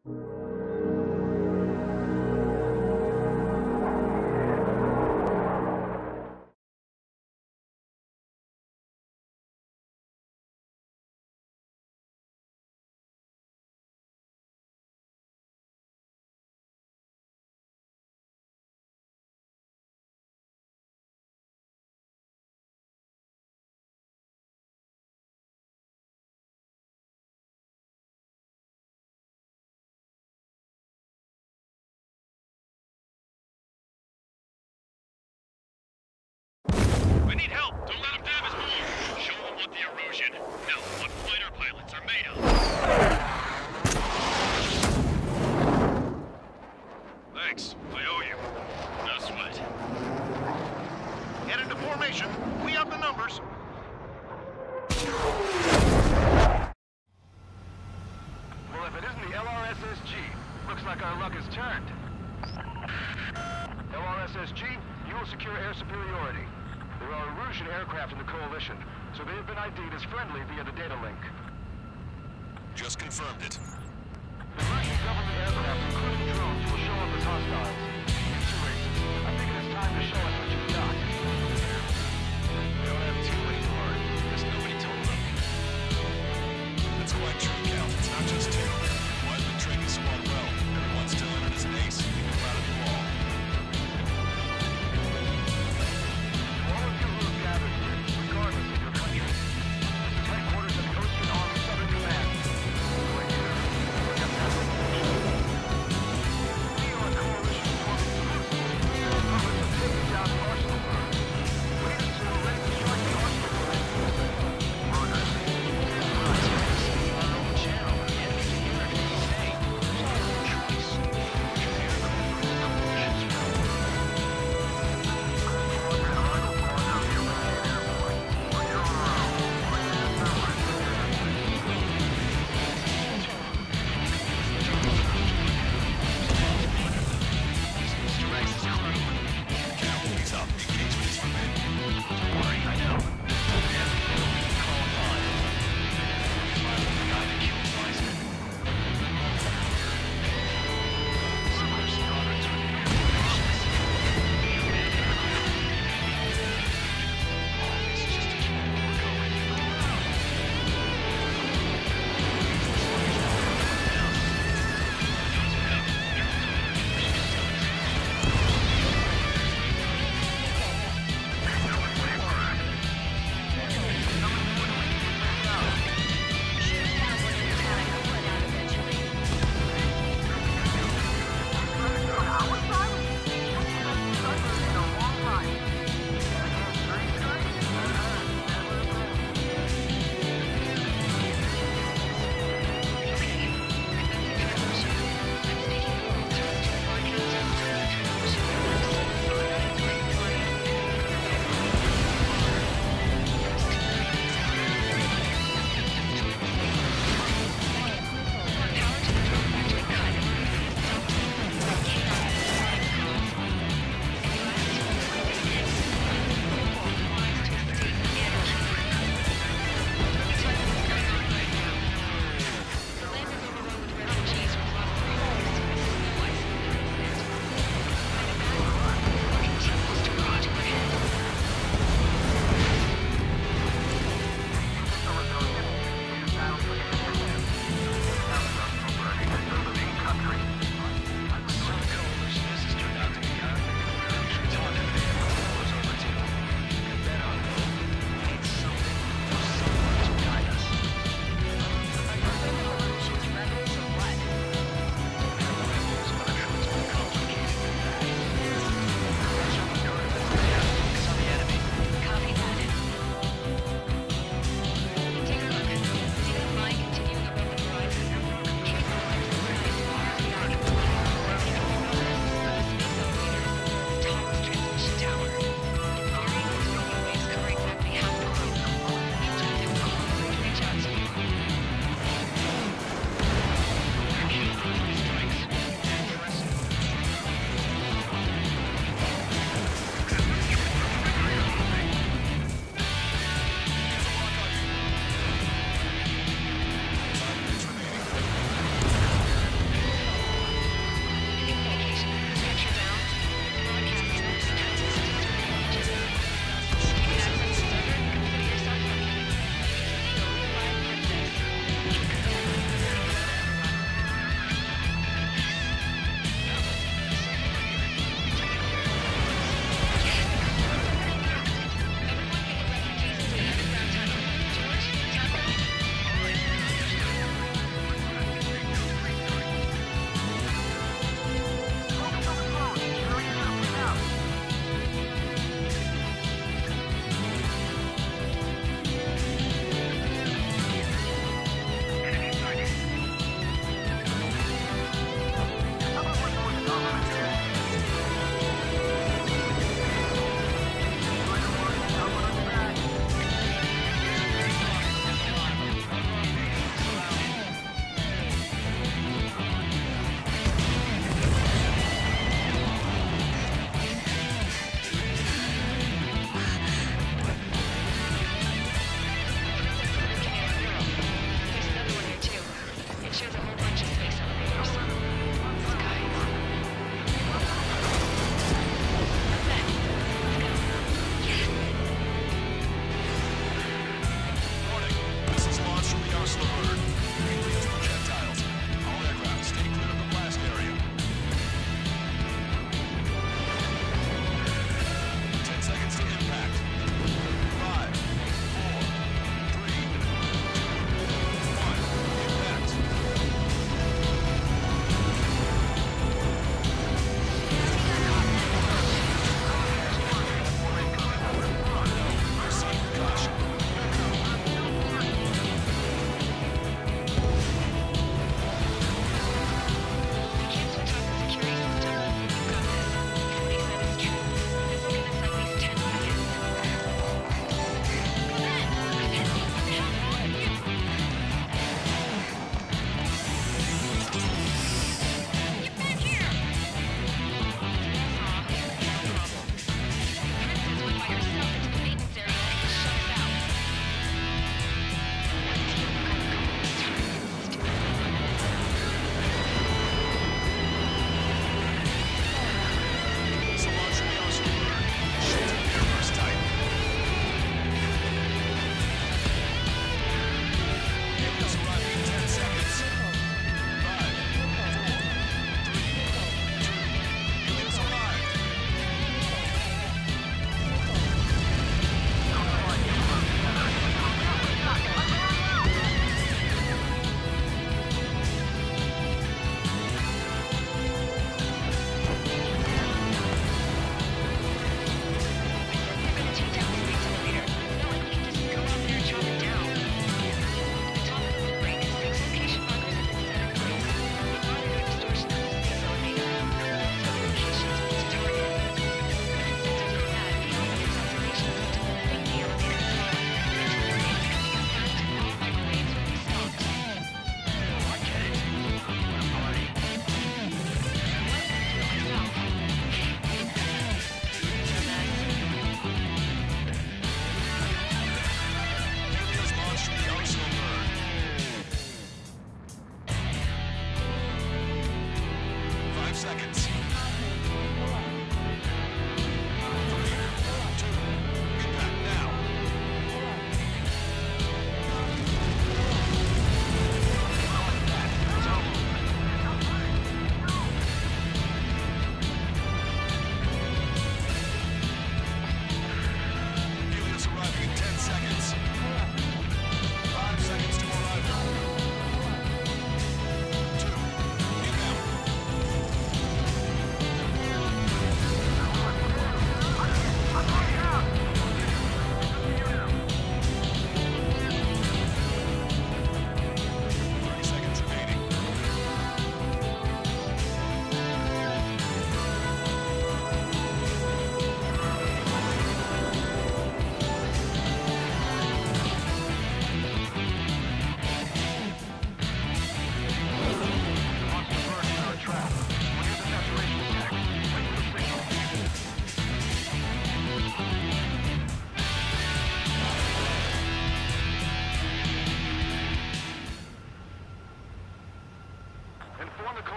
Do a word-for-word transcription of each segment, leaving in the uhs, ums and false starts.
We need help! Don't let them damage more! Show them what the erosion, no, what fighter pilots are made of! Thanks, I owe you. No sweat. Get into formation. We have the numbers. Well, if it isn't the L R S S G, looks like our luck has turned. L R S S G, you will secure air superiority. There are Erusian aircraft in the Coalition, so they have been I D'd as friendly via the data link. Just confirmed it. The Russian government aircraft, including drones, will show up as hostiles. You two races, I think it is time to show us what you've got. They don't have too many to learn. Guess nobody told them. That's quite true, Cal. It's not just two. Why has been training Squad well? Everyone's still in it as an ace. You can out of the wall. All of you who have gathered here, regardless of your country, this is headquarters of the Ocean Army Southern Command. Right here. Look at that. We are a coalition forming groups. The purpose of taking down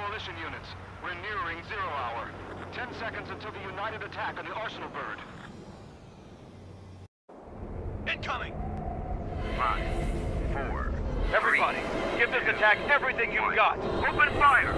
coalition units. We're nearing zero hour. Ten seconds until the united attack on the Arsenal bird. Incoming! Five, four, everybody, give this attack everything you've got. Open fire!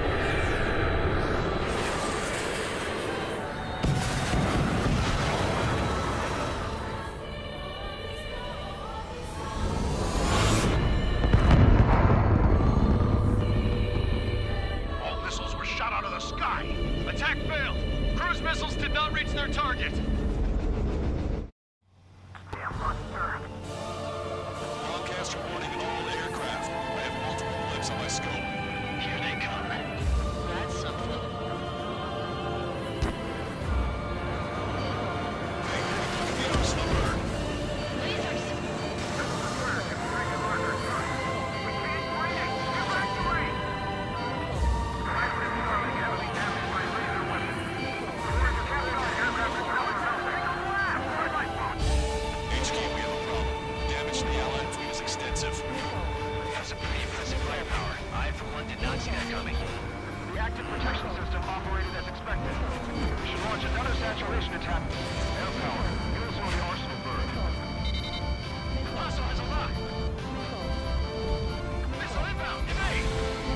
All missiles were shot out of the sky. Attack failed. Cruise missiles did not reach their target. Broadcaster warning all aircraft. I have multiple blips on my scope. Here they come. That's something. Hey, look at the Arsenal bird. Lasers. H Q, we have a problem. Damage to the Allied fleet is extensive. That's a pretty impressive firepower. I, for one, did not see that coming. The active protection system operated as expected. We should launch another saturation attack. Air power. Units on the Arsenal bird. Hostile has a lock. Missile inbound. Evade!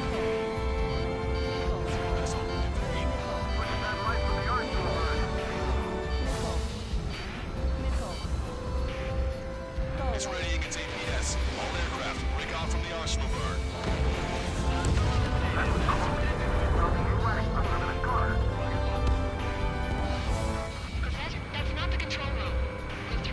Missile, evade. Pushing that light from the Arsenal bird. It's readying its A P S. All aircraft, break off from the Arsenal bird. That, that's not the control room. Go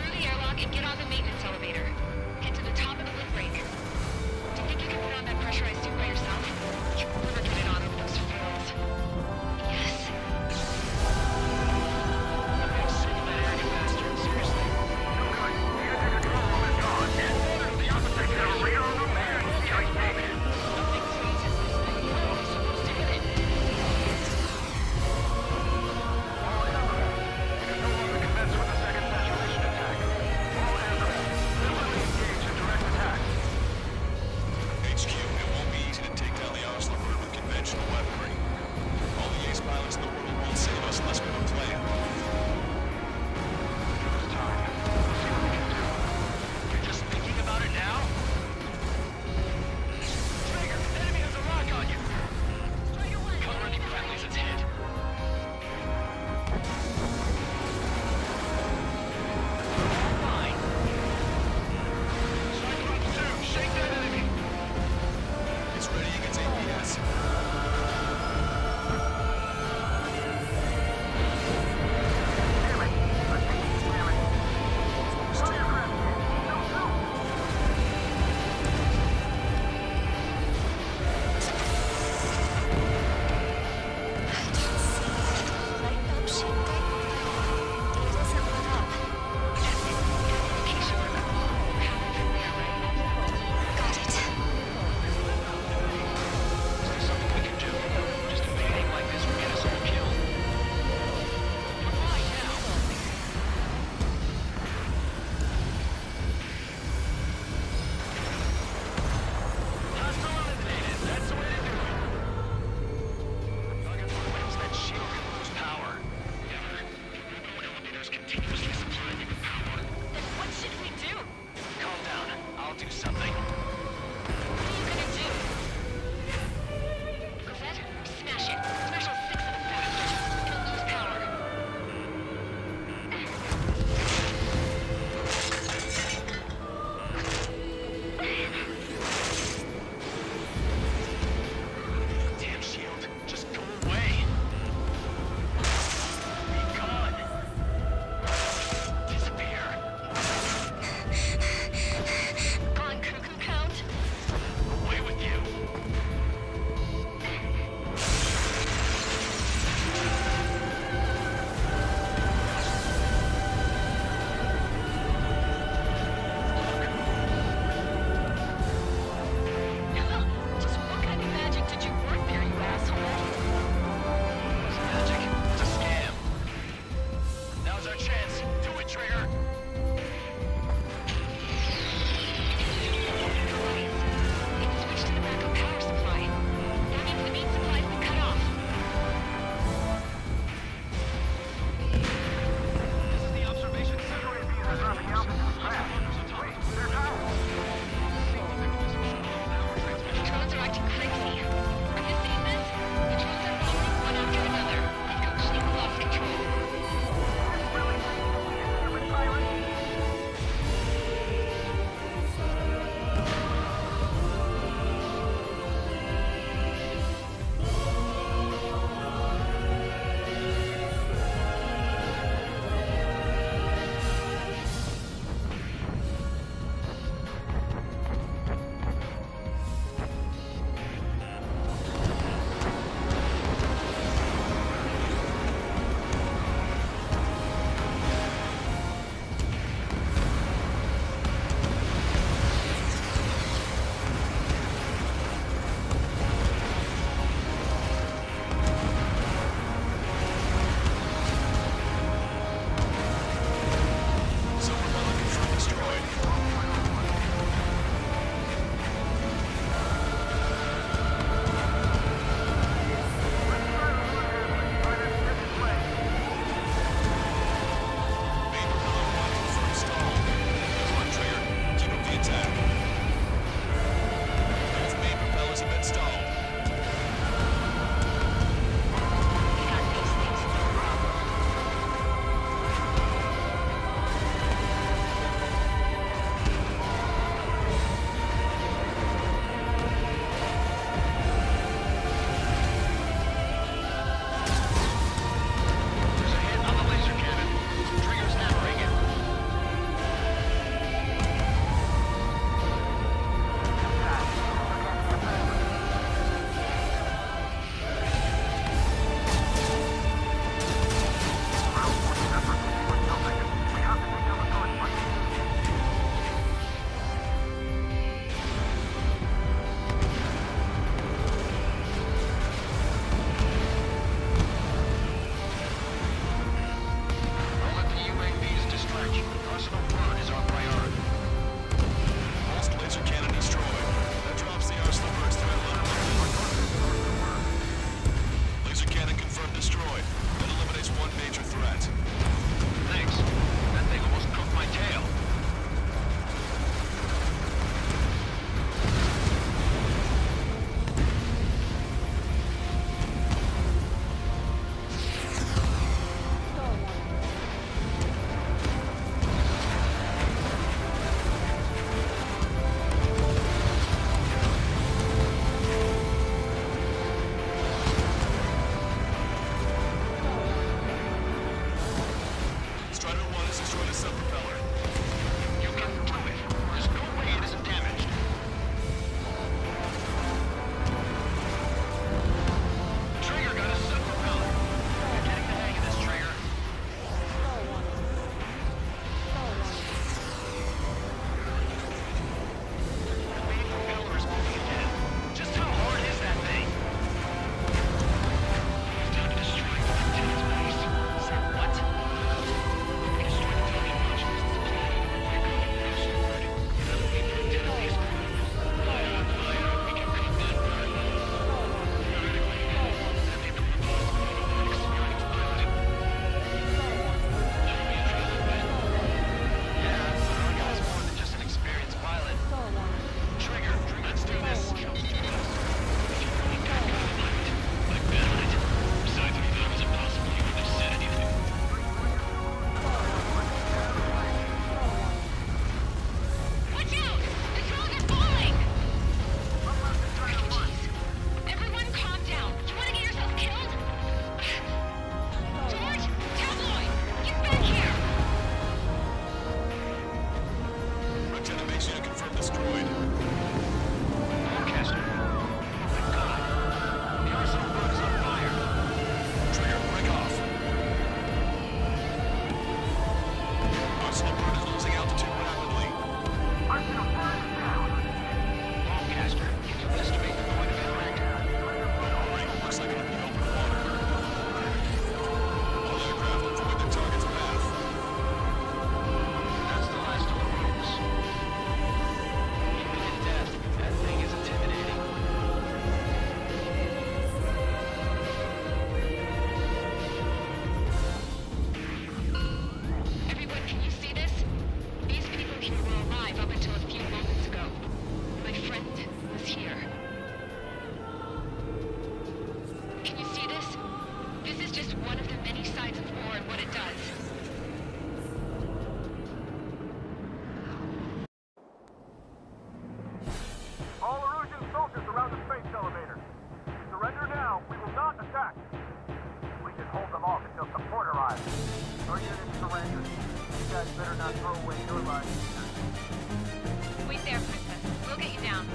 back. We can hold them off until support arrives. Our units surrender. You guys better not throw away your lives either. Wait there, Princess. We'll get you down.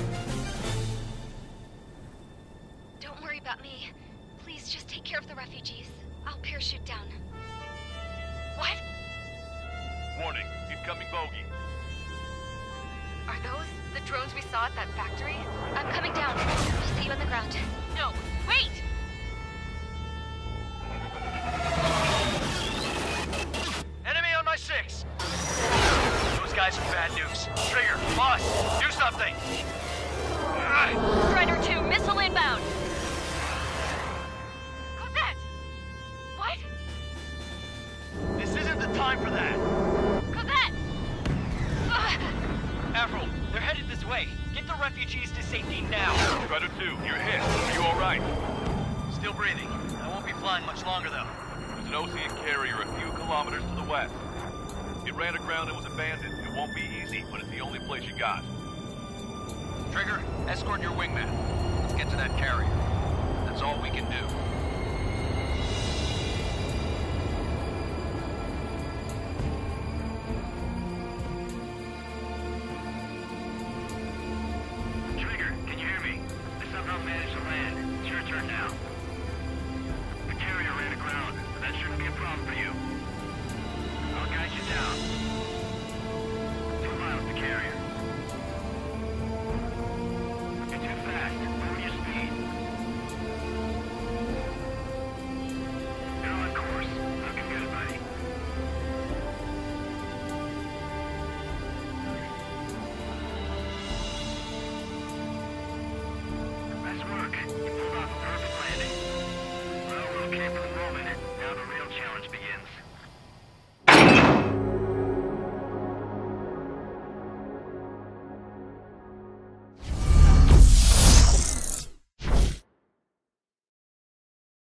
Don't worry about me. Please just take care of the refugees. I'll parachute down. What? Warning, incoming bogey. Are those the drones we saw at that factory? I'm coming down. I'll see you on the ground. No, wait! Enemy on my six! Those guys are bad news. Trigger, boss, do something! Strider two, missile inbound! Cosette! What? This isn't the time for that! Cosette! Avril, they're headed this way. Get the refugees to safety now. Strider two, you're hit. Are you alright? Still breathing. I won't be flying much longer, though. There's an Ocean carrier a few kilometers to the west. It ran aground and was abandoned. It won't be easy, but it's the only place you got. Trigger, escort your wingman. Let's get to that carrier. That's all we can do.